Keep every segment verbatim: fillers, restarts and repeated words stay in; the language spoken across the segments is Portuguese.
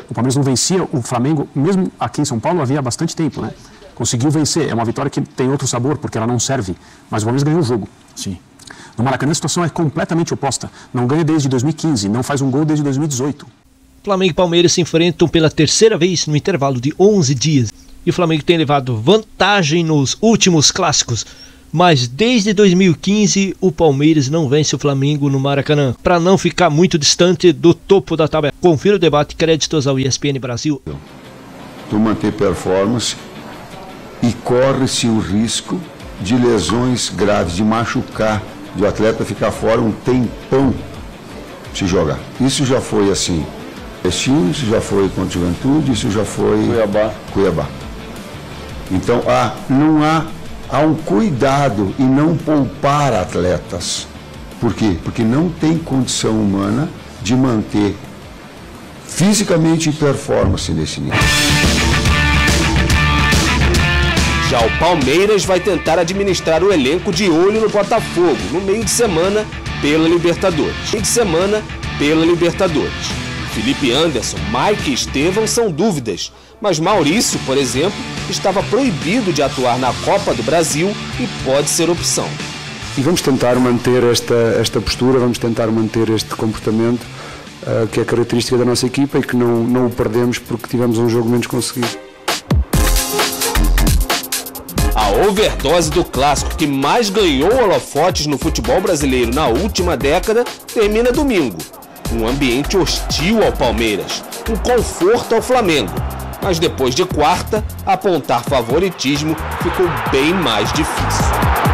O Palmeiras não vencia o Flamengo, mesmo aqui em São Paulo, havia bastante tempo, né? Conseguiu vencer. É uma vitória que tem outro sabor, porque ela não serve. Mas o Palmeiras ganhou o jogo. Sim. No Maracanã a situação é completamente oposta. Não ganha desde dois mil e quinze, não faz um gol desde dois mil e dezoito. Flamengo e Palmeiras se enfrentam pela terceira vez no intervalo de onze dias. E o Flamengo tem levado vantagem nos últimos clássicos. Mas desde dois mil e quinze o Palmeiras não vence o Flamengo no Maracanã, para não ficar muito distante do topo da tabela. Confira o debate, créditos ao E S P N Brasil. Tu manter performance e corre-se o risco de lesões graves, de machucar, de o atleta ficar fora um tempão se jogar. Isso já foi assim, isso já foi contra o Juventude, isso já foi Cuiabá. Cuiabá. Então há, não há, há um cuidado e não poupar atletas. Por quê? Porque não tem condição humana de manter fisicamente e performance nesse nível. Já o Palmeiras vai tentar administrar o elenco de olho no Botafogo no meio de semana pela Libertadores. Meio de semana pela Libertadores. Felipe Anderson, Mike e Estevão são dúvidas, mas Maurício, por exemplo, estava proibido de atuar na Copa do Brasil e pode ser opção. E vamos tentar manter esta, esta postura, vamos tentar manter este comportamento uh, que é característica da nossa equipa e que não, não o perdemos porque tivemos um jogo menos conseguido. A overdose do clássico que mais ganhou holofotes no futebol brasileiro na última década termina domingo. Um ambiente hostil ao Palmeiras, um conforto ao Flamengo. Mas depois de quarta, apontar favoritismo ficou bem mais difícil.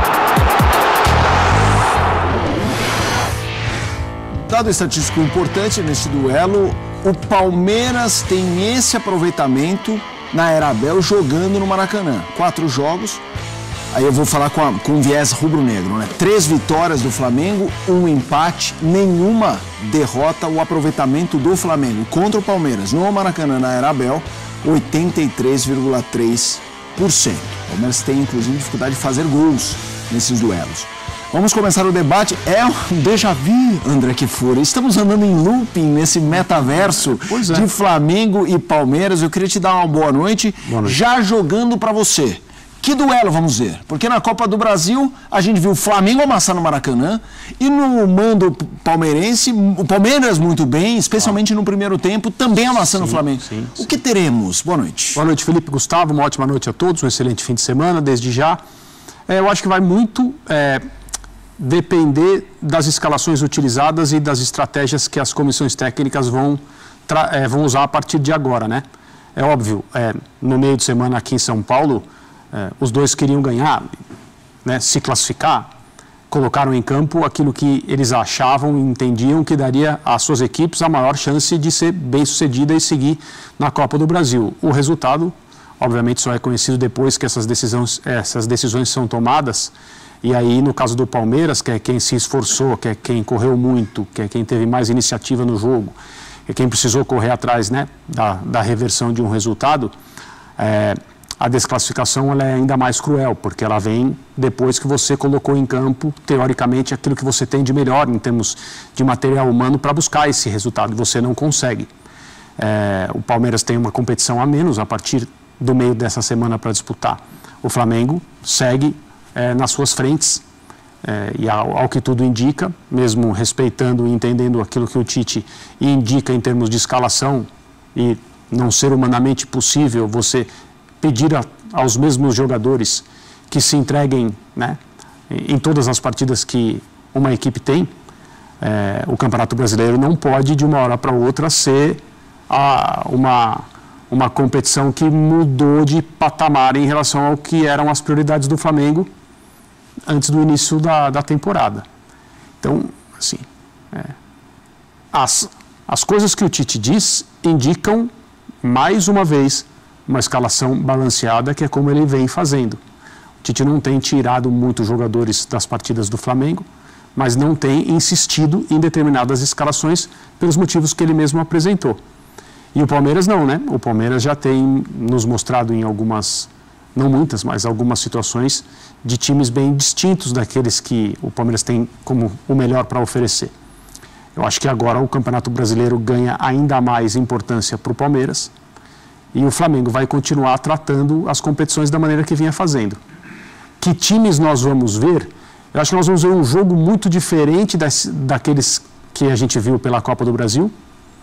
Dado estatístico importante neste duelo, o Palmeiras tem esse aproveitamento na Era Abel jogando no Maracanã. Quatro jogos, aí eu vou falar com, a, com viés rubro-negro, né? Três vitórias do Flamengo, um empate, nenhuma derrota. O aproveitamento do Flamengo contra o Palmeiras no Maracanã na Era Abel, oitenta e três vírgula três por cento. O Palmeiras tem, inclusive, dificuldade de fazer gols nesses duelos. Vamos começar o debate. É um déjà vu, André Kfouri. Estamos andando em looping nesse metaverso Pois é. de Flamengo e Palmeiras. Eu queria te dar uma boa noite, Boa noite. já jogando para você. Que duelo vamos ver? Porque na Copa do Brasil a gente viu o Flamengo amassar no Maracanã e no mando palmeirense, o Palmeiras muito bem, especialmente ah. no primeiro tempo, também amassando sim, o Flamengo. Sim, sim. O que teremos? Boa noite. Boa noite, Felipe, Gustavo. Uma ótima noite a todos, um excelente fim de semana, desde já. É, eu acho que vai muito é, depender das escalações utilizadas e das estratégias que as comissões técnicas vão, é, vão usar a partir de agora, né? É óbvio, é, no meio de semana aqui em São Paulo, é, os dois queriam ganhar, né, se classificar, colocaram em campo aquilo que eles achavam e entendiam que daria às suas equipes a maior chance de ser bem-sucedida e seguir na Copa do Brasil. O resultado, obviamente, só é conhecido depois que essas decisões, essas decisões são tomadas. E aí, no caso do Palmeiras, que é quem se esforçou, que é quem correu muito, que é quem teve mais iniciativa no jogo, que é quem precisou correr atrás, né, da, da reversão de um resultado, é, a desclassificação ela é ainda mais cruel, porque ela vem depois que você colocou em campo, teoricamente, aquilo que você tem de melhor em termos de material humano para buscar esse resultado, e você não consegue. É, o Palmeiras tem uma competição a menos a partir do meio dessa semana para disputar. O Flamengo segue é, nas suas frentes, é, e ao, ao que tudo indica, mesmo respeitando e entendendo aquilo que o Tite indica em termos de escalação, e não ser humanamente possível você pedir a, aos mesmos jogadores que se entreguem, né, em todas as partidas que uma equipe tem. É, o Campeonato Brasileiro não pode, de uma hora para outra, ser a, uma, uma competição que mudou de patamar em relação ao que eram as prioridades do Flamengo antes do início da, da temporada. Então, assim, é, as, as coisas que o Tite diz indicam, mais uma vez, uma escalação balanceada, que é como ele vem fazendo. O Tite não tem tirado muitos jogadores das partidas do Flamengo, mas não tem insistido em determinadas escalações pelos motivos que ele mesmo apresentou. E o Palmeiras não, né? O Palmeiras já tem nos mostrado em algumas, não muitas, mas algumas situações de times bem distintos daqueles que o Palmeiras tem como o melhor para oferecer. Eu acho que agora o Campeonato Brasileiro ganha ainda mais importância para o Palmeiras e o Flamengo vai continuar tratando as competições da maneira que vinha fazendo. Que times nós vamos ver? Eu acho que nós vamos ver um jogo muito diferente das, daqueles que a gente viu pela Copa do Brasil.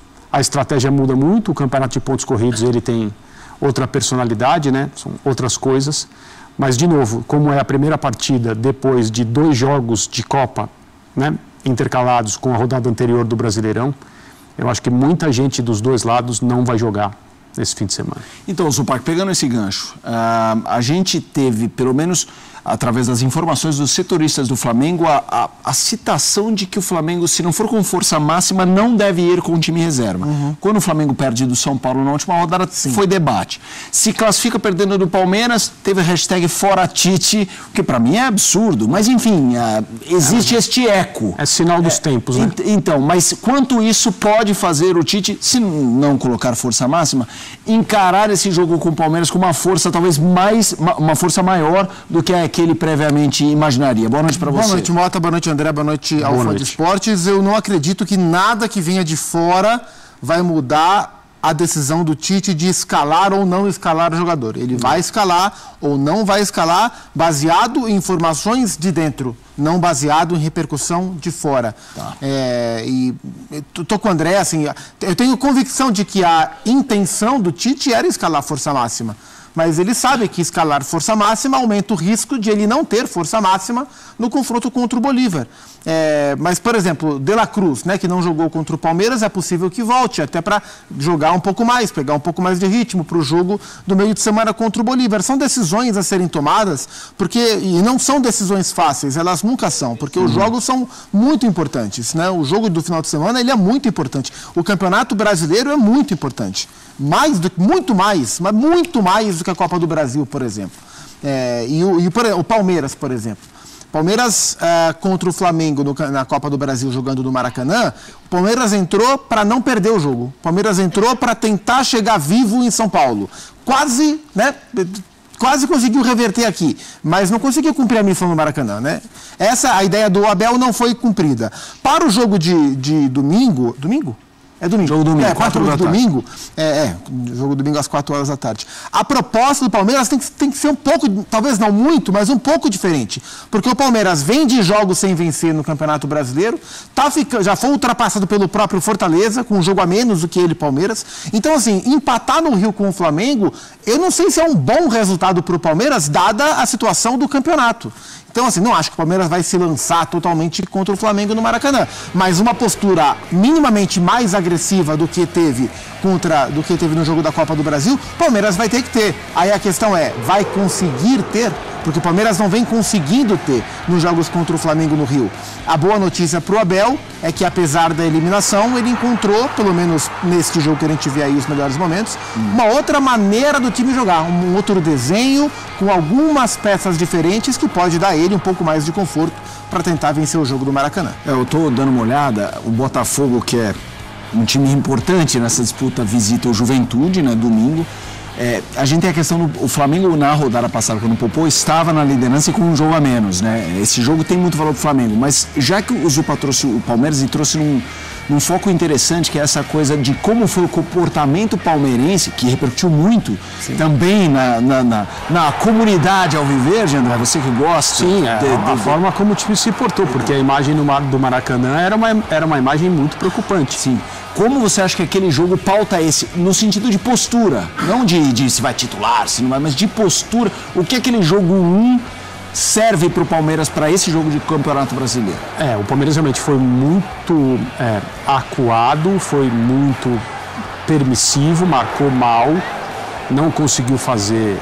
A estratégia muda muito, o campeonato de pontos corridos ele tem outra personalidade, né? São outras coisas. Mas, de novo, como é a primeira partida depois de dois jogos de Copa, né, intercalados com a rodada anterior do Brasileirão, eu acho que muita gente dos dois lados não vai jogar nesse fim de semana. Então, Zupac, pegando esse gancho, uh, a gente teve, pelo menos através das informações dos setoristas do Flamengo, a, a, a citação de que o Flamengo, se não for com força máxima, não deve ir com o time reserva. Uhum. Quando o Flamengo perde do São Paulo na última rodada, sim, foi debate. Se classifica perdendo do Palmeiras, teve a hashtag Fora Tite, o que para mim é absurdo. Mas, enfim, uh, existe é, este eco. É sinal dos é, tempos, né? Ent, então, mas quanto isso pode fazer o Tite, se não colocar força máxima, encarar esse jogo com o Palmeiras com uma força talvez mais, uma força maior do que a que ele previamente imaginaria. Boa noite para você. Boa noite, Mota. Boa noite, André. Boa noite ao Fã de Esportes. Eu não acredito que nada que venha de fora vai mudar a decisão do Tite de escalar ou não escalar o jogador. Ele vai escalar ou não vai escalar baseado em informações de dentro, não baseado em repercussão de fora. Tá. É, e estou com o André, assim, eu tenho convicção de que a intenção do Tite era escalar força máxima. Mas ele sabe que escalar força máxima aumenta o risco de ele não ter força máxima no confronto contra o Bolívar. É, mas, por exemplo, De La Cruz, né, que não jogou contra o Palmeiras, é possível que volte, até para jogar um pouco mais, pegar um pouco mais de ritmo para o jogo do meio de semana contra o Bolívar. São decisões a serem tomadas, porque, e não são decisões fáceis, elas nunca são, porque uhum. os jogos são muito importantes. Né? O jogo do final de semana ele é muito importante. O Campeonato Brasileiro é muito importante. Mais do, muito mais, mas muito mais do que a Copa do Brasil, por exemplo. É, e o, e o Palmeiras, por exemplo. Palmeiras uh, contra o Flamengo no, na Copa do Brasil jogando no Maracanã, o Palmeiras entrou para não perder o jogo. O Palmeiras entrou para tentar chegar vivo em São Paulo. Quase, né? Quase conseguiu reverter aqui, mas não conseguiu cumprir a missão no Maracanã, né? Essa, a ideia do Abel não foi cumprida. Para o jogo de, de domingo... Domingo? É domingo. Jogo domingo. É, quatro horas de domingo. É, é, jogo domingo às quatro horas da tarde. A proposta do Palmeiras tem que, tem que ser um pouco, talvez não muito, mas um pouco diferente. Porque o Palmeiras vem de jogos sem vencer no Campeonato Brasileiro, tá fica, já foi ultrapassado pelo próprio Fortaleza, com um jogo a menos do que ele, Palmeiras. Então, assim, empatar no Rio com o Flamengo, eu não sei se é um bom resultado para o Palmeiras, dada a situação do campeonato. Então, assim, não acho que o Palmeiras vai se lançar totalmente contra o Flamengo no Maracanã. Mas uma postura minimamente mais agressiva do que teve contra, do que teve no jogo da Copa do Brasil, o Palmeiras vai ter que ter. Aí a questão é, vai conseguir ter? Porque o Palmeiras não vem conseguindo ter nos jogos contra o Flamengo no Rio. A boa notícia para o Abel é que, apesar da eliminação, ele encontrou, pelo menos neste jogo que a gente vê aí os melhores momentos, uma outra maneira do time jogar, um outro desenho, com algumas peças diferentes que pode dar a ele um pouco mais de conforto para tentar vencer o jogo do Maracanã. É, eu estou dando uma olhada, o Botafogo, que é um time importante nessa disputa, visita o Juventude, né, domingo. É, a gente tem a questão do o Flamengo na rodada passada, quando poupou, estava na liderança e com um jogo a menos, né? Esse jogo tem muito valor para o Flamengo, mas já que o Zupa trouxe o Palmeiras e trouxe num, num foco interessante, que é essa coisa de como foi o comportamento palmeirense, que repercutiu muito Sim. também na, na, na, na comunidade alviverde, André, você que gosta. Sim, de, a, de, a de... forma como o time se portou, porque a imagem no, do Maracanã era uma, era uma imagem muito preocupante. Sim. Como você acha que aquele jogo pauta esse, no sentido de postura, não de, de se vai titular, se não vai, mas de postura, o que aquele jogo um serve para o Palmeiras para esse jogo de Campeonato Brasileiro? É, o Palmeiras realmente foi muito é, acuado, foi muito permissivo, marcou mal, não conseguiu fazer,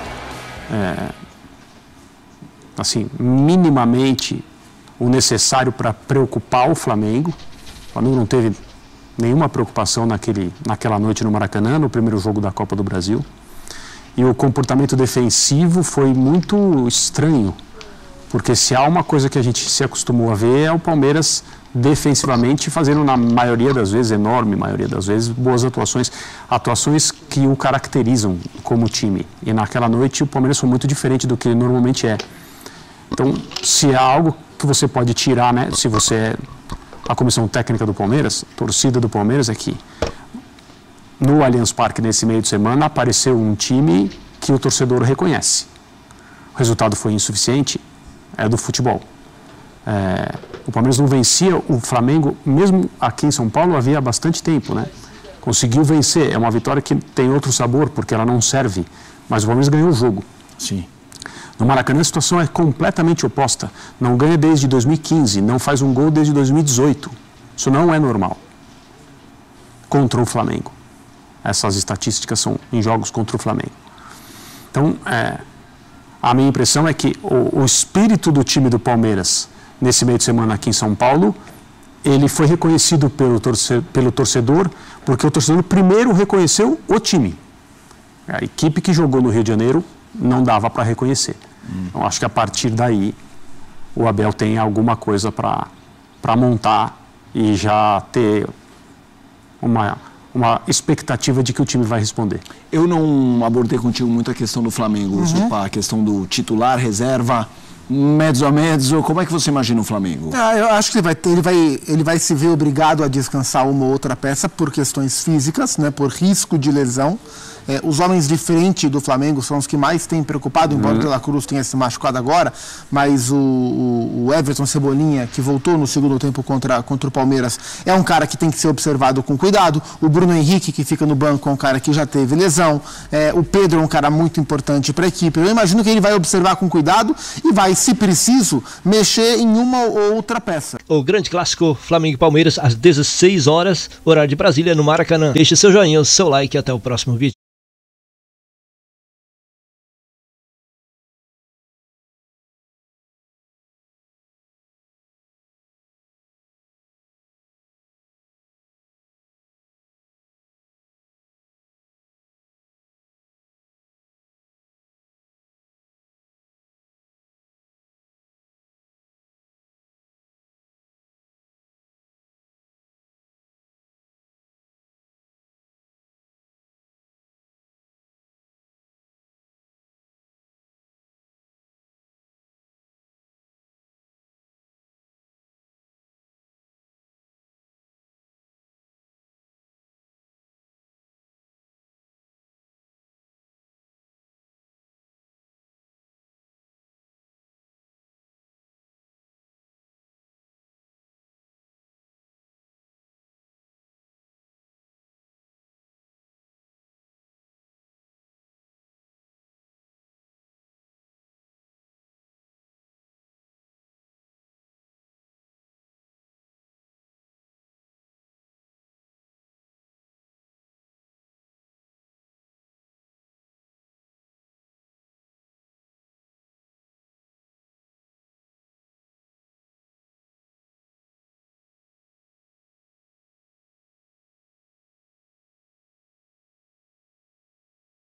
é, assim, minimamente o necessário para preocupar o Flamengo. O Flamengo não teve nenhuma preocupação naquele, naquela noite no Maracanã, no primeiro jogo da Copa do Brasil. E o comportamento defensivo foi muito estranho, porque se há uma coisa que a gente se acostumou a ver é o Palmeiras defensivamente fazendo, na maioria das vezes, enorme maioria das vezes, boas atuações, atuações que o caracterizam como time. E naquela noite o Palmeiras foi muito diferente do que ele normalmente é. Então, se há algo que você pode tirar, né, se você é a comissão técnica do Palmeiras, torcida do Palmeiras, é que no Allianz Parque, nesse meio de semana, apareceu um time que o torcedor reconhece. O resultado foi insuficiente, é do futebol. É, o Palmeiras não vencia o Flamengo, mesmo aqui em São Paulo, havia bastante tempo, né? Conseguiu vencer, é uma vitória que tem outro sabor, porque ela não serve, mas o Palmeiras ganhou o jogo. Sim. No Maracanã a situação é completamente oposta. Não ganha desde dois mil e quinze, não faz um gol desde dois mil e dezoito. Isso não é normal. Contra o Flamengo. Essas estatísticas são em jogos contra o Flamengo. Então, é, a minha impressão é que o, o espírito do time do Palmeiras, nesse meio de semana aqui em São Paulo, ele foi reconhecido pelo, torce, pelo torcedor, porque o torcedor primeiro reconheceu o time. A equipe que jogou no Rio de Janeiro não dava para reconhecer. Hum. Então, acho que a partir daí o Abel tem alguma coisa para para montar e já ter uma, uma expectativa de que o time vai responder. Eu não abordei contigo muito a questão do Flamengo, uhum. Sopa, a questão do titular, reserva, mezzo a mezzo. Como é que você imagina o Flamengo? Ah, eu acho que ele vai, ter, ele, vai, ele vai se ver obrigado a descansar uma ou outra peça por questões físicas, né, por risco de lesão. É, os homens de frente do Flamengo são os que mais têm preocupado, embora o De La Cruz tenha se machucado agora, mas o, o, o Everton Cebolinha, que voltou no segundo tempo contra, contra o Palmeiras, é um cara que tem que ser observado com cuidado. O Bruno Henrique, que fica no banco, é um cara que já teve lesão. É, o Pedro é um cara muito importante para a equipe. Eu imagino que ele vai observar com cuidado e vai, se preciso, mexer em uma ou outra peça. O grande clássico Flamengo e Palmeiras às dezesseis horas, horário de Brasília, no Maracanã. Deixe seu joinha, o seu like e até o próximo vídeo.